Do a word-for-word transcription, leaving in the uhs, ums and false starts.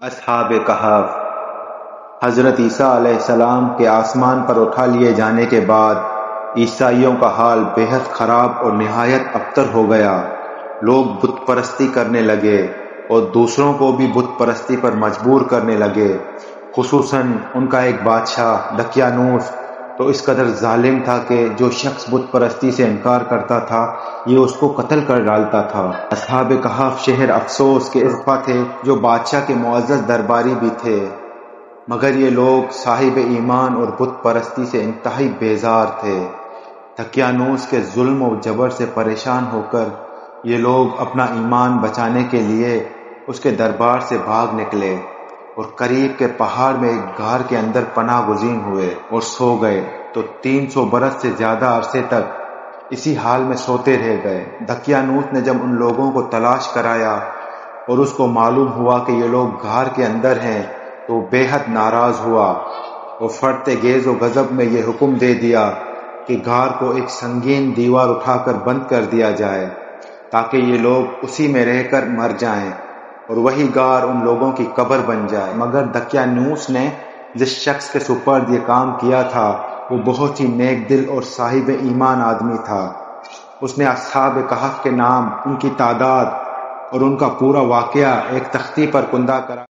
اصحاب کہف۔ حضرت عیسیٰ علیہ السلام کے آسمان پر اٹھا لیے جانے کے بعد عیسائیوں کا حال بے حد خراب اور نہایت ابتر ہو گیا۔ لوگ بت پرستی کرنے لگے اور دوسروں کو بھی بت پرستی پر مجبور کرنے لگے۔ خصوصاً ان کا ایک بادشاہ دقیانوس تو اس قدر ظالم تھا کہ جو شخص بت پرستی سے انکار کرتا تھا یہ اس کو قتل کر ڈالتا تھا۔ اصحاب کہف شہر افسوس کے اضافہ تھے جو بادشاہ کے معزز درباری بھی تھے، مگر یہ لوگ صاحب ایمان اور بت پرستی سے انتہائی بیزار تھے۔ دقیانوس کے ظلم و جبر سے پریشان ہو کر یہ لوگ اپنا ایمان بچانے کے لیے اس کے دربار سے بھاگ نکلے اور قریب کے پہاڑ میں ایک غار کے اندر پناہ گزین ہوئے اور سو گئے تو تین سو برس سے زیادہ عرصے تک اسی حال میں سوتے رہ گئے۔ دقیانوس نے جب ان لوگوں کو تلاش کرایا اور اس کو معلوم ہوا کہ یہ لوگ غار کے اندر ہیں تو بے حد ناراض ہوا اور فرتے گیز و غضب میں یہ حکم دے دیا کہ غار کو ایک سنگین دیوار اٹھا کر بند کر دیا جائے تاکہ یہ لوگ اسی میں رہ کر مر جائیں اور وہی غار ان لوگوں کی قبر بن جائے۔ مگر دقیانوس نے جس شخص کے سپرد یہ کام کیا تھا وہ بہت ہی نیک دل اور صاحب ایمان آدمی تھا۔ اس نے اصحاب کہف کے نام، ان کی تعداد اور ان کا پورا واقعہ ایک تختی پر کندہ کرا